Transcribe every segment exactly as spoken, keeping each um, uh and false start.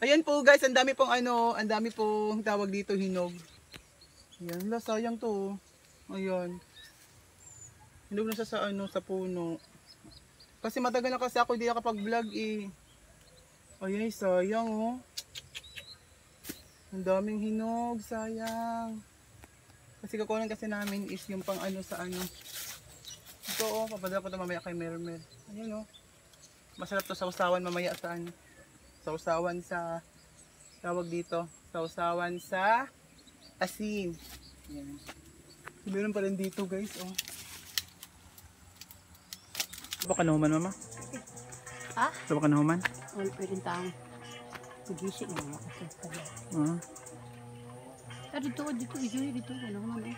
Ayan po guys, ang dami pong ano, ang dami pong tawag dito, hinog. Ayan, la, sayang to. Ayan. Hinog na siya sa ano, sa puno. Kasi matagal na kasi ako hindi nakapag-vlog eh. Ayan, sayang oh. Ang daming hinog, sayang. Kasi kakunan kasi namin is yung pang ano sa ano. Ito oh, papadala ko ito mamaya kay Mermer. Ayan oh. Masarap to sa usawan mamaya sa ano. Sausawan sa tawag dito, sausawan sa asin. Yan. Meron pa rin dito guys, oh. Baka nahuman mama? Ha? Baka nahuman? Oh, pwede taong magising mo kasi pala. Uh-huh. Ah, dito, dito, dito, dito, ano naman eh.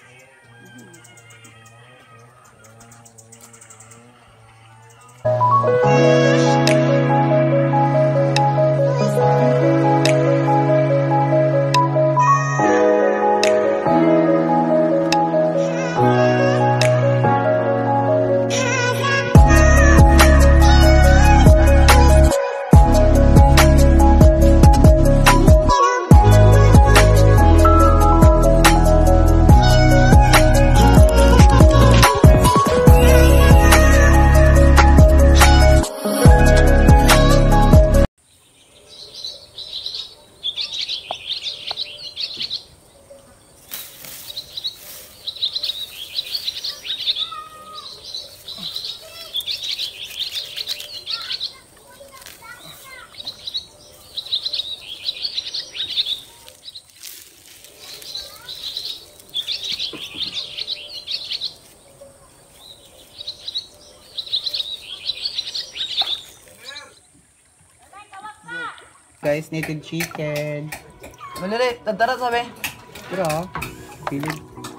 Guys, native chicken. Malali, tantara sabi. Pero, pilig.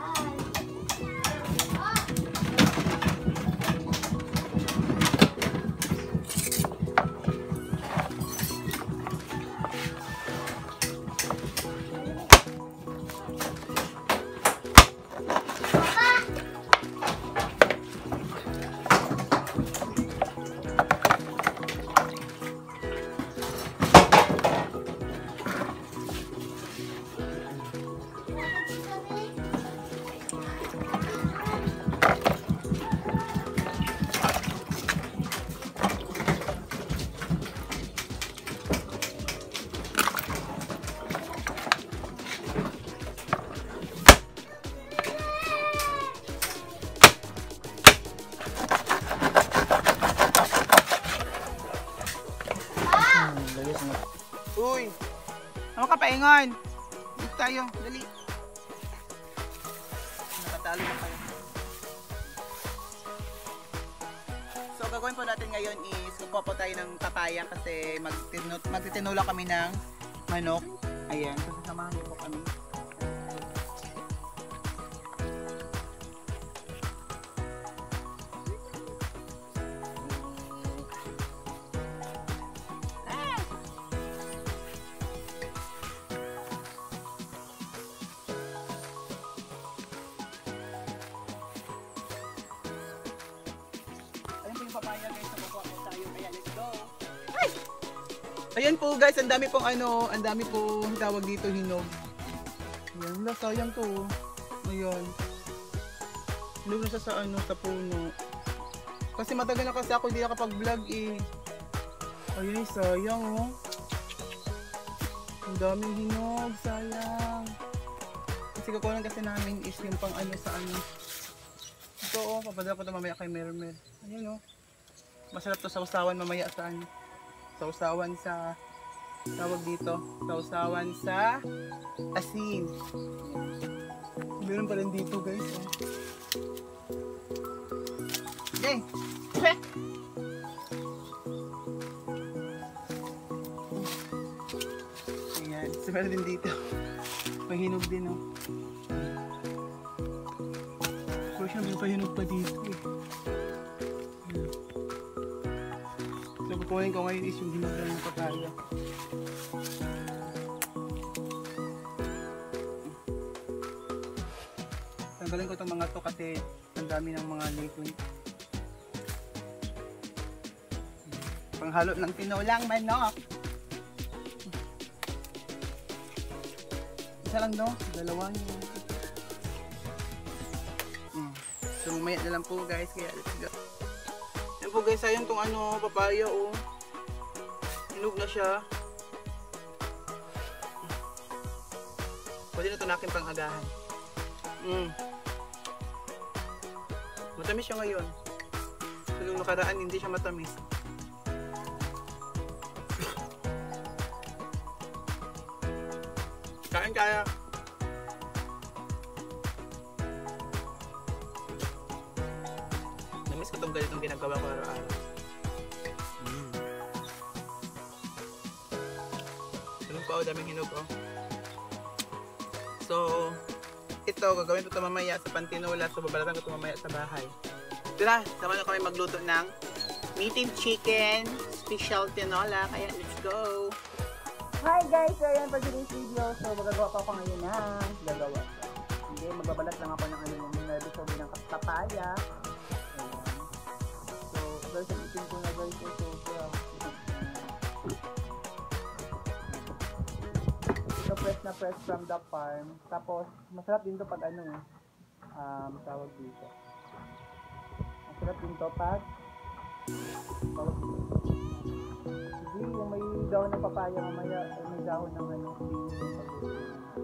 Uy! Ano ka paingon? Dito tayo, dali. Nakatalo na kayo. So gagawin po natin ngayon is kukuha po tayo ng papaya kasi magtitinula kami ng manok. Ayan, so sasamahan niyo po kami. Papaya guys, nakukuha po tayo, kaya let's go. Ay! Ayan po guys, ang dami pong ano, ang dami pong tawag dito, hinog. Ayan, la, sayang to. Ayan. Hinog na siya sa ano, sa puno. Kasi matagal na kasi ako hindi nakapag-vlog eh. Ayan, sayang oh. Ang daming hinog, sayang. Kasi kakunan kasi namin is yung pang ano sa ano. Ito oh, papadala ko ito mamaya kay Mermer. Ayan oh. Masarap to sa usawan mamaya sa ano. Sa usawan sa tawag dito, sa usawan sa asin. Meron pa rin dito guys. Oh. Okay. Ayan, so meron din dito. Pahinog din oh. Pero siya may pahinog pa dito eh. So kukunin ko ngayon is yung hinugan ng papaya. Tanggalin ko itong mga to kasi ang dami ng mga liquid. Panghalo ng tinulang manok. Isa lang no? Dalawa yun. Mm. So mamaya na lang po guys, kaya let's go. Yan po guys, ayun tong ano, papaya oh. Hinog na siya. Pwede na ito na aking pang-agahan. Mm. Matamis siya ngayon. So nung nakaraan hindi siya matamis. Kain kaya. Namiss ko itong ganitong ginagawa ko araw-araw. Mm. Tulog ko, daming hinog oh. So, ito, gagawin ko ito mamaya sa pantinola. So, babalatan ko ito mamaya sa bahay. Tara, sama na kami magluto ng meat and chicken special tinola. Kaya, let's go! Hi guys! So, ayan pa today's video. So, magagawa pa ako ngayon ng gagawa. Hindi, magbabalat lang ako ng ano yung nervous ng papaya. Ayan. So, guys, ang itin ko na guys. So, ito fresh na fresh from the farm. Tapos, masarap din to pag ano eh. Um, tawag dito. Masarap din to pag tawag dito. Hindi, yung may dahon ng papaya mamaya, ay may dahon ng ano, pinis yung pag-uwi.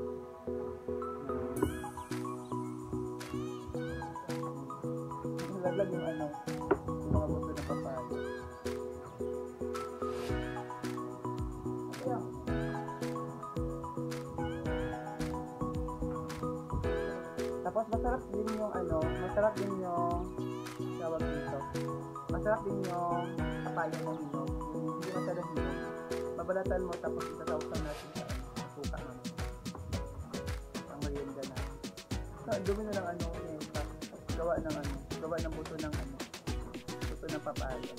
Nalaglag yung ano, yung mga buto ng papaya. Ayan. Tapos masarap din yung ano, masarap din yung tawag dito. Masarap din yung papaya na hinog. Hindi masyadong hinog. Babalatan mo tapos itatawsan natin sa ano, suka naman. Ang merienda natin. So, ang dumi na ng ano, yung gawa ng ano, gawa ng buto ng ano, buto ng papaya.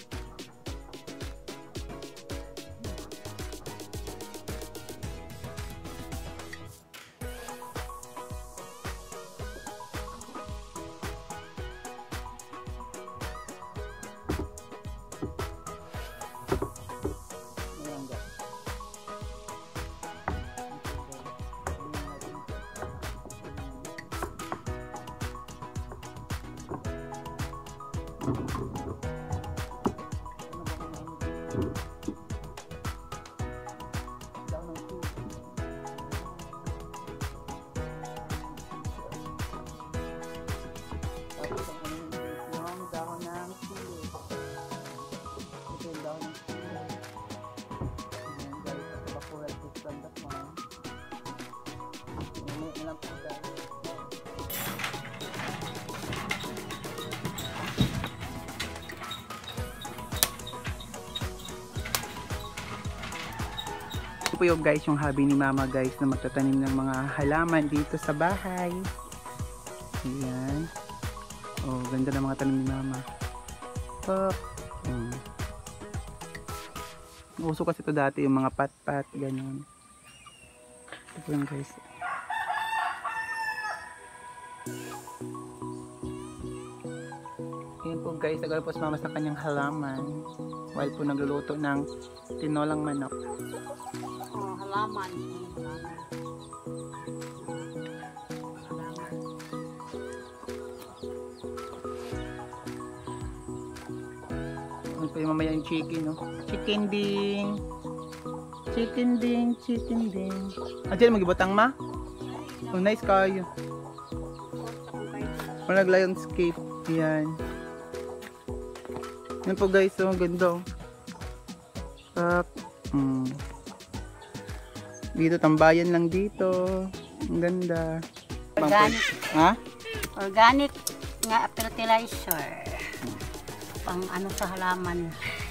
Po yung guys yung hobby ni mama guys na magtatanim ng mga halaman dito sa bahay. Ayan. Oh, ganda ng mga tanim ni mama. Pop. Oh. Uso kasi ito dati yung mga pat-pat ganyan. Ito po yung guys. Ayan po guys, nagawin po si mama sa kanyang halaman while po nagluluto ng tinolang manok. Oh, halaman. Halaman. Ano pa yung mamaya yung chicken, no? Chicken ding! Chicken ding! Chicken ding! Ah, dyan magibotang ma? Oh, nice kayo. O nag-lionscape. Yan. Yan po guys, oh, ganda. Pak. Mm. Dito, tambayan lang dito. Ang ganda. Organic. Ha? Organic nga fertilizer. Pang ano sa halaman.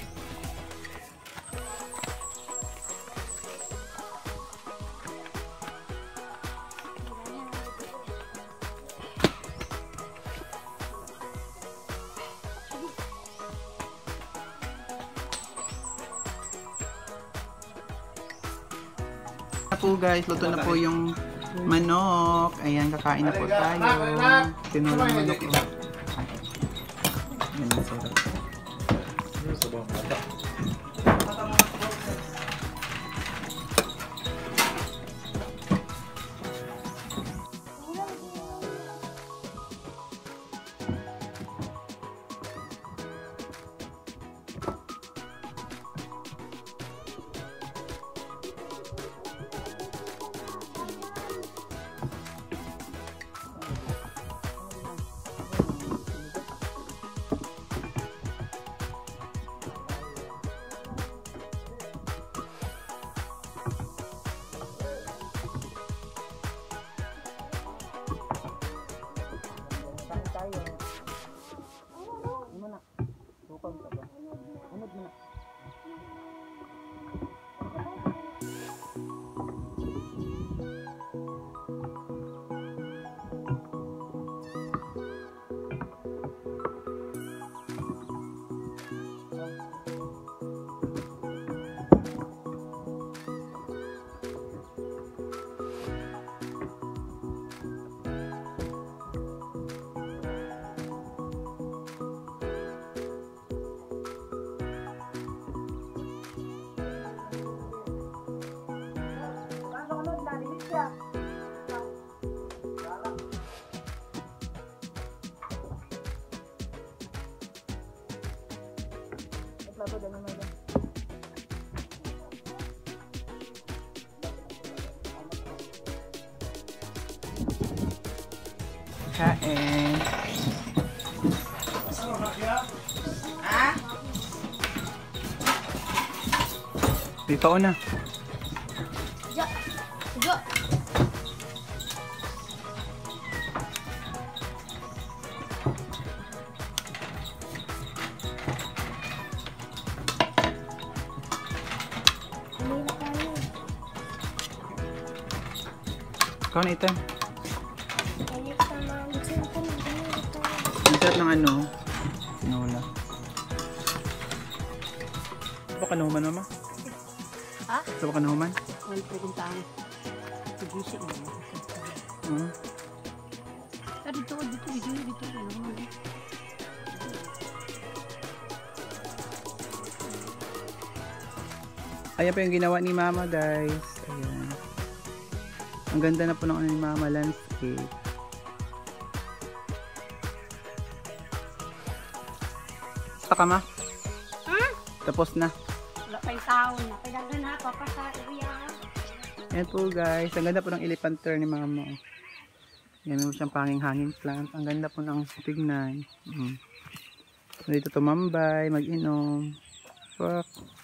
Po guys, luto na po yung manok. Ayan, kakain na po tayo. Tinulang manok. Ayan, sarap. Bago na naman. Kain. Ah? Dito na. Ja. Ja. Ikaw na ito. Init naman. Ang sarap ng ano. Tinola. Ito ka nahuman, mama? Ha? Ito ka nahuman? Ang pagkintang. Sigisi na. Hmm. Ah, dito, dito, dito, dito. Ayan pa yung ginawa ni mama, guys. Ayan. Ang ganda na po ng ano ni mama, landscape. Basta ka, ma? Hmm? Tapos na. Wala pa yung taon. Kailangan na, papa sa area. Ayan po, guys. Ang ganda po ng elephanter ni mama. Yan, meron siyang panging hanging plant. Ang ganda po ng tignan. Mm. Dito tumambay, mag-inom. Fuck.